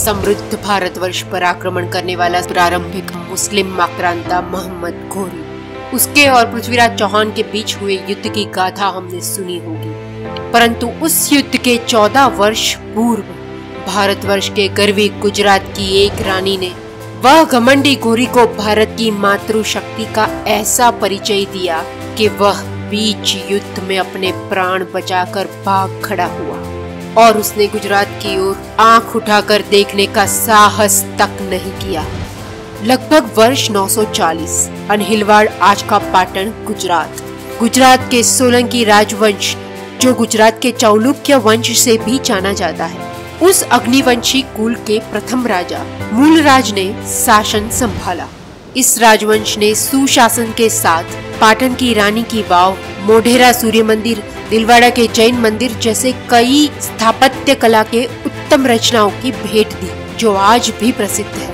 समृद्ध भारतवर्ष पर आक्रमण करने वाला प्रारंभिक मुस्लिम आक्रांता मोहम्मद घोरी, उसके और पृथ्वीराज चौहान के बीच हुए युद्ध की गाथा हमने सुनी होगी। परंतु उस युद्ध के 14 वर्ष पूर्व भारतवर्ष के गर्वी गुजरात की एक रानी ने वह घमंडी घोरी को भारत की मातृशक्ति का ऐसा परिचय दिया कि वह बीच युद्ध में अपने प्राण बचाकर भाग खड़ा हुआ और उसने गुजरात की ओर आंख उठाकर देखने का साहस तक नहीं किया। लगभग वर्ष 940, अनहिलवाड़ आज का पाटन गुजरात के सोलंकी राजवंश, जो गुजरात के चालुक्य वंश से भी जाना जाता है, उस अग्निवंशी कुल के प्रथम राजा मूलराज ने शासन संभाला। इस राजवंश ने सुशासन के साथ पाटन की रानी की वाव, मोढेरा सूर्य मंदिर, दिलवाड़ा के जैन मंदिर जैसे कई स्थापत्य कला के उत्तम रचनाओं की भेंट दी, जो आज भी प्रसिद्ध है।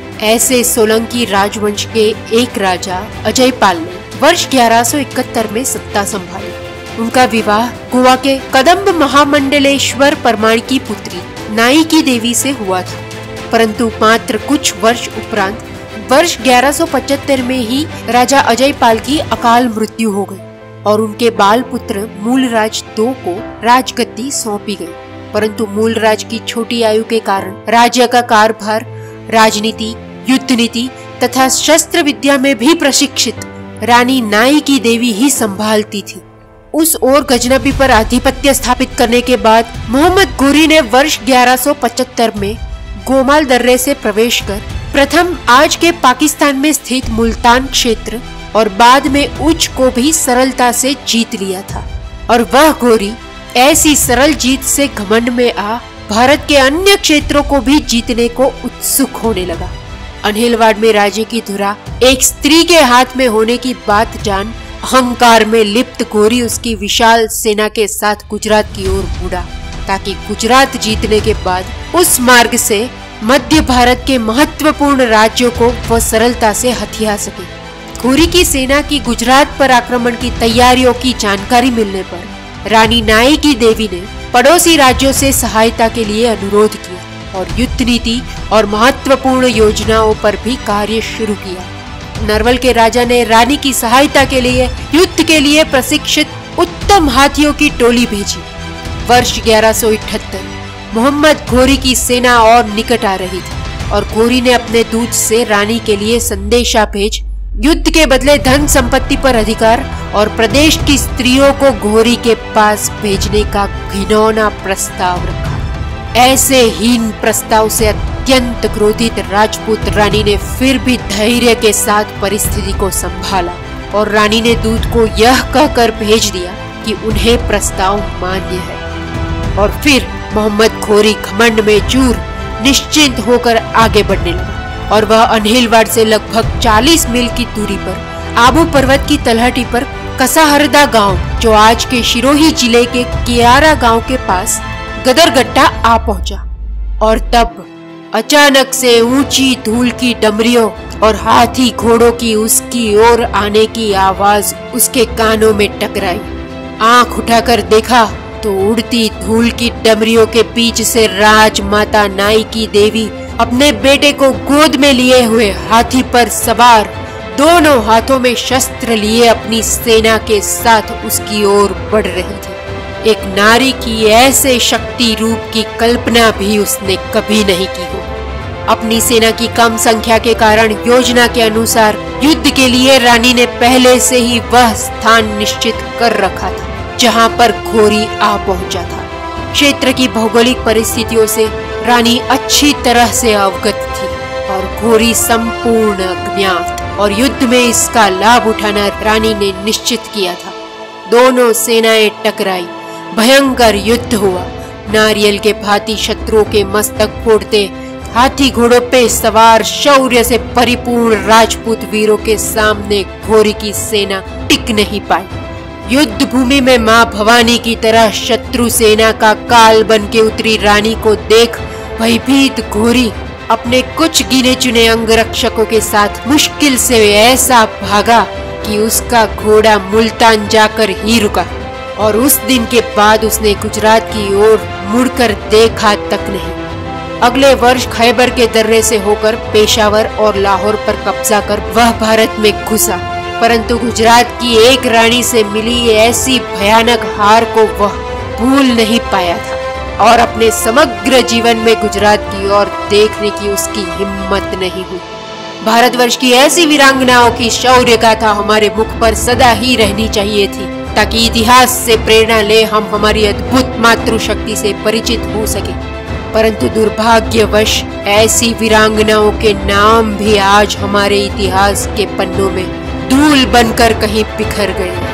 ऐसे सोलंकी राजवंश के एक राजा अजयपाल ने वर्ष 1171 में सत्ता संभाली। उनका विवाह गोवा के कदम्ब महामंडलेश्वर परमार की पुत्री नायकी देवी से हुआ था, परंतु मात्र कुछ वर्ष उपरांत वर्ष 1175 में ही राजा अजयपाल की अकाल मृत्यु हो गई और उनके बाल पुत्र मूलराज II को राजगद्दी सौंपी गई। परंतु मूलराज की छोटी आयु के कारण राज्य का कारभार राजनीति, युद्ध नीति तथा शस्त्र विद्या में भी प्रशिक्षित रानी नायकी देवी ही संभालती थी। उस ओर गजनबी पर आधिपत्य स्थापित करने के बाद मोहम्मद घोरी ने वर्ष 1175 में गोमाल दर्रे से प्रवेश कर प्रथम आज के पाकिस्तान में स्थित मुल्तान क्षेत्र और बाद में उच्च को भी सरलता से जीत लिया था। और वह घोरी ऐसी सरल जीत से घमंड में आ भारत के अन्य क्षेत्रों को भी जीतने को उत्सुक होने लगा। अनहिलवाड़ में राज्य की धुरा एक स्त्री के हाथ में होने की बात जान अहंकार में लिप्त घोरी उसकी विशाल सेना के साथ गुजरात की ओर मुड़ा, ताकि गुजरात जीतने के बाद उस मार्ग से मध्य भारत के महत्वपूर्ण राज्यों को वह सरलता से हथिया सके। घोरी की सेना की गुजरात पर आक्रमण की तैयारियों की जानकारी मिलने पर रानी नायकी देवी ने पड़ोसी राज्यों से सहायता के लिए अनुरोध किया और युद्ध नीति और महत्वपूर्ण योजनाओं पर भी कार्य शुरू किया। नरवल के राजा ने रानी की सहायता के लिए युद्ध के लिए प्रशिक्षित उत्तम हाथियों की टोली भेजी। वर्ष 1178 मोहम्मद घोरी की सेना और निकट आ रही थी और घोरी ने अपने दूत से रानी के लिए संदेशा भेज युद्ध के बदले धन संपत्ति पर अधिकार और प्रदेश की स्त्रियों को घोरी के पास भेजने का घिनौना प्रस्ताव रखा। ऐसे हीन प्रस्ताव से अत्यंत क्रोधित राजपूत रानी ने फिर भी धैर्य के साथ परिस्थिति को संभाला और रानी ने दूत को यह कहकर भेज दिया कि उन्हें प्रस्ताव मान्य है। और फिर मोहम्मद घोरी घमंड में चूर निश्चिंत होकर आगे बढ़ने लगा और वह अनहिलवाड़ से लगभग 40 मील की दूरी पर आबू पर्वत की तलहटी पर कसाहरदा गांव, जो आज के शिरोही जिले के कियारा गांव के पास गदरगट्टा आ पहुंचा। और तब अचानक से ऊंची धूल की डमरियों और हाथी घोड़ों की उसकी ओर आने की आवाज उसके कानों में टकराई। आंख उठाकर देखा तो उड़ती धूल की डमरियों के बीच से राजमाता नायकी देवी अपने बेटे को गोद में लिए हुए हाथी पर सवार, दोनों हाथों में शस्त्र लिए अपनी सेना के साथ उसकी ओर बढ़ रही थी। एक नारी की ऐसे शक्ति रूप की कल्पना भी उसने कभी नहीं की हो। अपनी सेना की कम संख्या के कारण योजना के अनुसार युद्ध के लिए रानी ने पहले से ही वह स्थान निश्चित कर रखा था जहां पर घोरी आ पहुंचा था। क्षेत्र की भौगोलिक परिस्थितियों से रानी अच्छी तरह से अवगत थी और घोरी संपूर्ण अज्ञात, और युद्ध में इसका लाभ उठाना रानी ने निश्चित किया था। दोनों सेनाएं टकराई, भयंकर युद्ध हुआ। नारियल के भांति शत्रुओं के मस्तक फोड़ते हाथी घोड़ों पे सवार शौर्य से परिपूर्ण राजपूत वीरों के सामने घोरी की सेना टिक नहीं पाई। युद्ध भूमि में मां भवानी की तरह शत्रु सेना का काल बन के उतरी रानी को देख भयभीत घोरी अपने कुछ गिने चुने अंगरक्षकों के साथ मुश्किल से ऐसा भागा कि उसका घोड़ा मुल्तान जाकर ही रुका और उस दिन के बाद उसने गुजरात की ओर मुड़कर देखा तक नहीं। अगले वर्ष खैबर के दर्रे से होकर पेशावर और लाहौर पर कब्जा कर वह भारत में घुसा, परंतु गुजरात की एक रानी से मिली ऐसी भयानक हार को वह भूल नहीं पाया था और अपने समग्र जीवन में गुजरात की ओर देखने की उसकी हिम्मत नहीं हुई। भारतवर्ष की ऐसी वीरांगनाओं की शौर्य गाथा हमारे मुख पर सदा ही रहनी चाहिए थी, ताकि इतिहास से प्रेरणा ले हम हमारी अद्भुत मातृशक्ति से परिचित हो सके। परंतु दुर्भाग्यवश ऐसी वीरांगनाओं के नाम भी आज हमारे इतिहास के पन्नों में धूल बनकर कहीं बिखर गए।